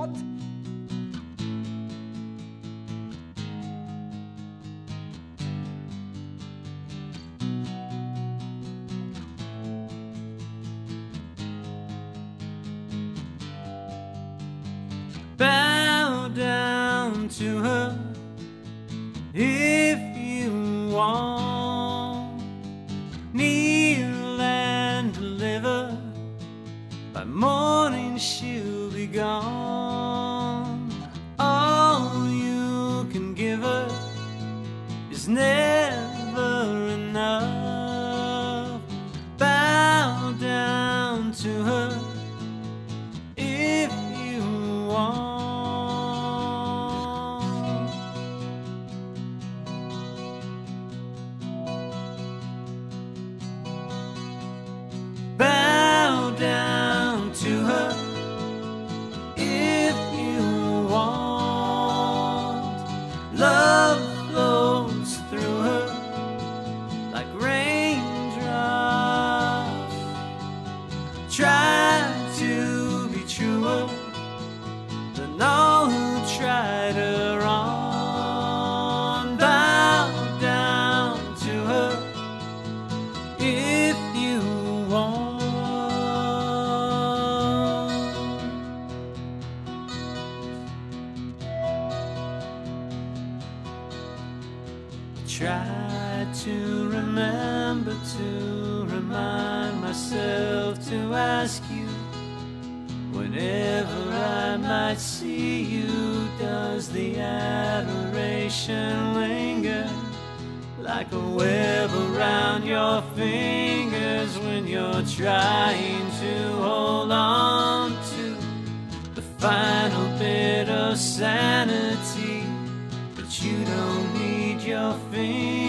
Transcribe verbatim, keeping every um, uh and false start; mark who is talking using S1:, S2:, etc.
S1: want.
S2: Bow down to her if you want. Kneel and deliver. By morning she'll be gone. All you can give her is never enough. Bow down to her if you want. Bow down to her if you want. Love flows through her like raindrops. Try to be truer than all who tried her on. Bow down to her if you want. Try to remember to remind myself to ask you whenever I might see you. Does the adoration linger like a web around your fingers when you're trying to hold on to the final bit of sanity? But you don't need your fingers